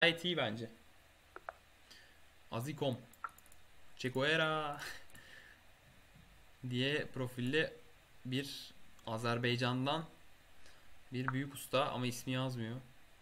gayet iyi bence. Azikom. Çekoera diye profilli bir Azerbaycan'dan bir büyük usta ama ismi yazmıyor.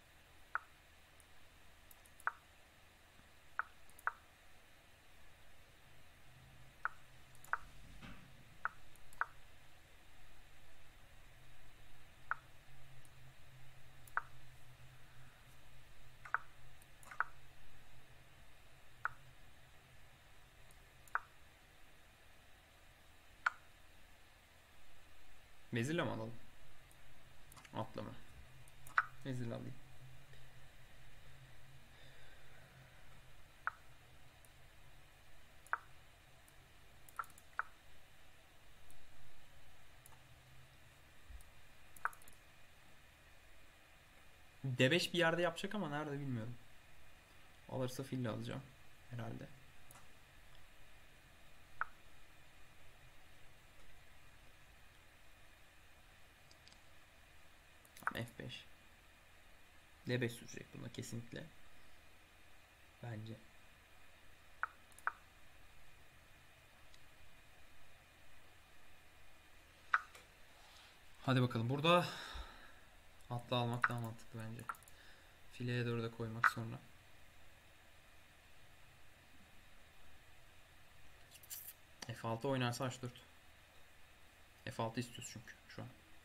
Vezirle mi alalım? Atla mı? Vezirle alayım. D5 bir yerde yapacak ama nerede bilmiyorum. Alırsa fille alacağım herhalde. F5. D5 sürecek buna kesinlikle. Bence. Hadi bakalım. Burada atla almak daha mantıklı bence. Fileye doğru da koymak sonra. F6 oynarsa H4. F6 istiyoruz çünkü şu an.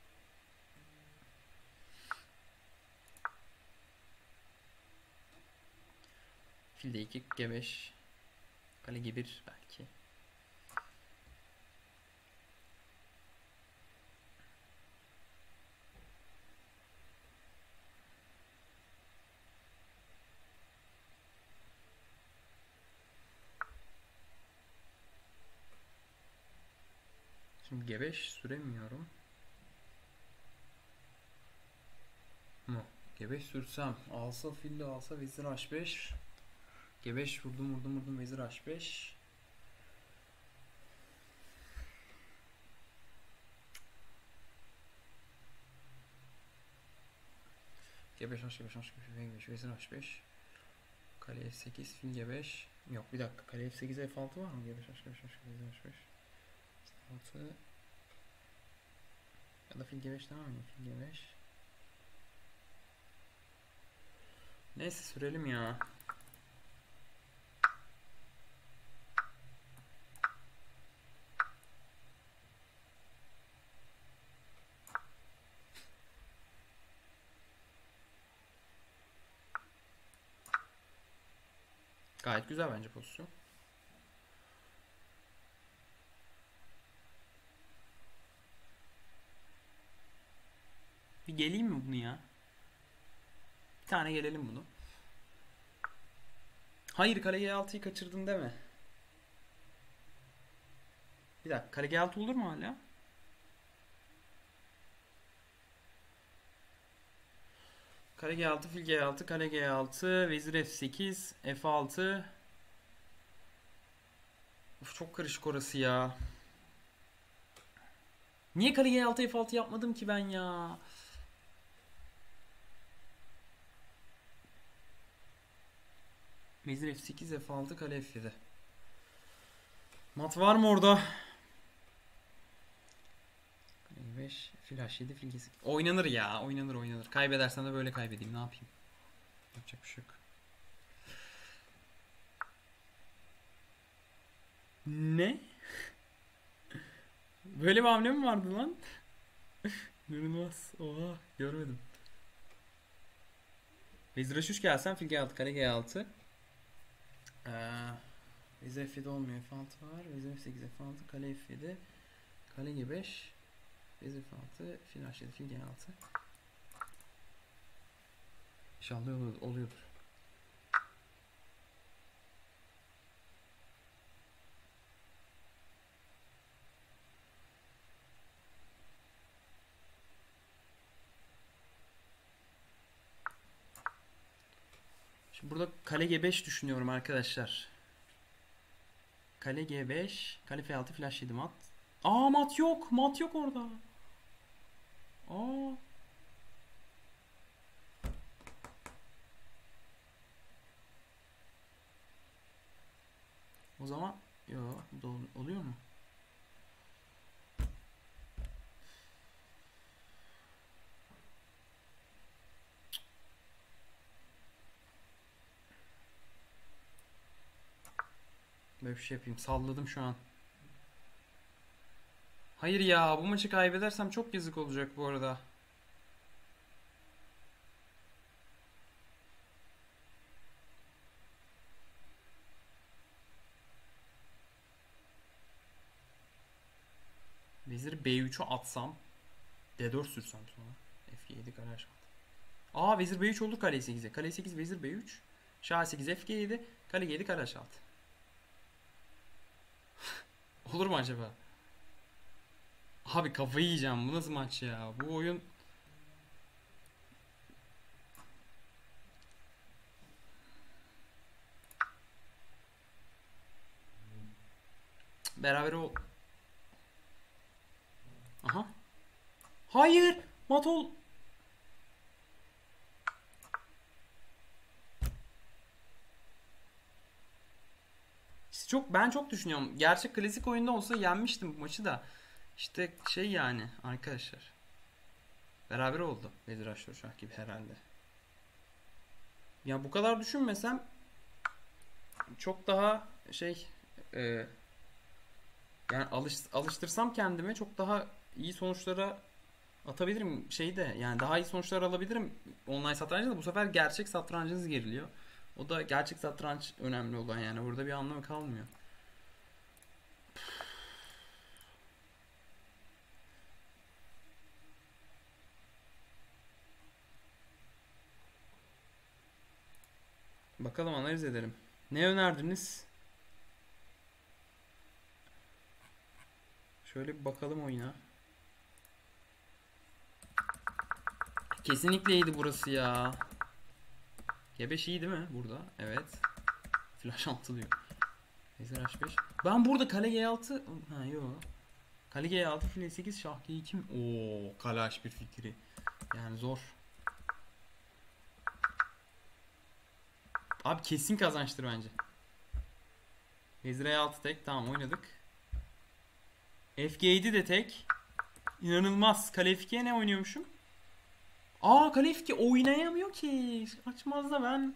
Fil D2, G5, kale G1 belki. Şimdi G5 süremiyorum. Mu? G5 sürsem alsa fille alsa vezir H5. G5 vurdum vezir H5. G5 H5 H5 vezir H5. Kale F8 fil G5. Yok bir dakika, kale F8 F6 var mı? G5 H5 vezir H5. F6 ya da fil G5 devam mı? Fil G5. Neyse sürelim ya. Gayet güzel bence pozisyon. Bir geleyim mi bunu ya? Bir tane gelelim bunu. Hayır, kale G6'yı kaçırdın deme. Bir dakika, kale G6 olur mu hala? Kale G6, fil G6, kale G6, vezir F8, F6. Of, çok karışık orası ya. Niye kale G6 F6 yapmadım ki ben ya? Vezir F8, F6, kale F7. Mat var mı orada? Kale 5, fil H7, fil G8. Oynanır ya, oynanır. Kaybedersem de böyle kaybedeyim, ne yapayım? Yapacak bir şey yok. Ne? Böyle bir hamle mi vardı lan? İnanılmaz. Oha, görmedim. Vezir H3 gelsem fil G6, kale G6. Vezir F7 olmuyor. F6 var. Vezir F8, F6, kale F7, kale G5, vezir F6, fil H7, fil G6. İnşallah oluyordur. Şimdi burada kale G5 düşünüyorum arkadaşlar. Kale G5, kale F6, fil H7 mat. Aa, mat yok. Mat yok orada. Aa. O zaman yo, bu da oluyor mu? Böyle bir şey yapayım. Salladım şu an. Hayır ya, bu maçı kaybedersem çok yazık olacak bu arada. Vezir B3'ü atsam. D4 sürsem sonra. F7 kare H6. Aa, vezir B3 oldu kale 8'e. Kale 8 vezir B3. Şah 8 F7. Kale 7 kare H6. Olur mu acaba? Abi kafayı yiyeceğim. Bu nasıl maç ya? Bu oyun beraber o... Aha. Hayır. Matol. Ben çok düşünüyorum. Gerçek klasik oyunda olsa yenmiştim bu maçı da. İşte şey yani arkadaşlar. Beraber oldu. Vezir H4 şah gibi herhalde. Ya bu kadar düşünmesem çok daha şey e, yani alıştırsam kendime çok daha iyi sonuçlara atabilirim şeyde, yani daha iyi sonuçlar alabilirim online satrancında da. Bu sefer gerçek satrancınız geriliyor. O da gerçek satranç önemli olan, yani burada bir anlamı kalmıyor. Bakalım, analiz edelim. Ne önerdiniz? Şöyle bir bakalım oyuna. Kesinlikle iyiydi burası ya. G5 iyi değil mi burada? Evet. Flash 6 diyor. Vezir H5. Ben burada kale G6. Ha yok. Kale G6, file 8, şah G2. Oo, kale H1 fikri. Yani zor. Abi kesin kazançtır bence. Vezir E6 tek. Tamam, oynadık. F7 de tek. İnanılmaz. Kale F2'ye ne oynuyormuşum? Aa, kale F2 oynayamıyor ki. Açmaz da ben.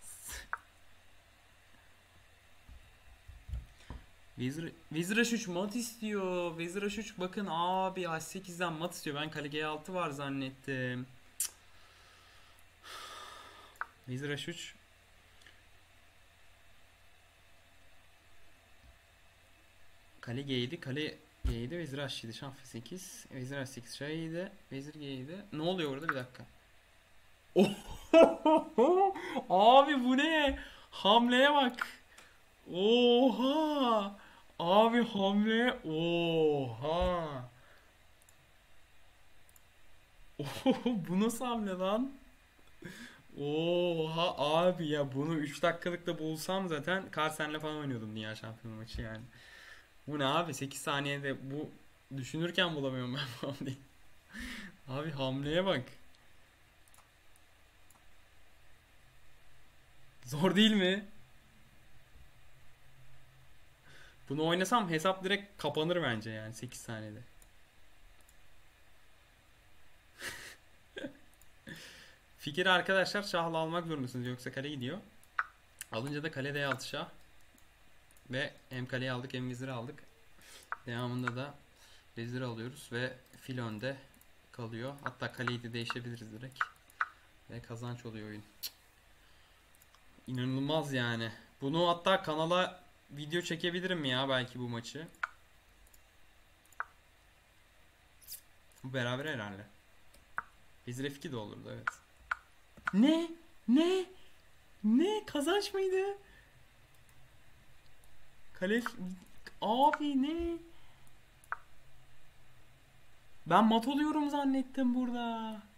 Vezir H3 mat istiyor. Vezir H3 bakın abi, H8'den mat istiyor. Ben kale G6 var zannettim. Vezir H3. Kale G7, kale G7, vezir H7, şah F8, vezir H8, şah E7, vezir G7. Ne oluyor orada, bir dakika. Abi bu ne? Hamleye bak. Oha! Abi hamle, oha! Bu nasıl hamle lan? Oha abi, ya bunu 3 dakikalıkta bulsam zaten Carlsen'le falan oynuyordum dünya şampiyonu maçı yani. Bu ne abi, 8 saniyede bu, düşünürken bulamıyorum ben bu hamleyi. Abi hamleye bak. Zor değil mi? Bunu oynasam hesap direkt kapanır bence, yani 8 saniyede. Fikir arkadaşlar, şahla almak zorundasınız yoksa kale gidiyor. Alınca da kale D6 şah. Ve hem kaleyi aldık hem veziri aldık. Devamında da veziri alıyoruz ve fil önde kalıyor. Hatta kaleyi de değişebiliriz direkt. Ve kazanç oluyor oyun. İnanılmaz yani. Bunu hatta kanala video çekebilirim ya belki, bu maçı. Bu beraber herhalde. Vezir F2 de olurdu, evet. Ne? Ne? Ne? Kazanç mıydı? Kale... Abi ne? Ben mat oluyorum zannettim burada.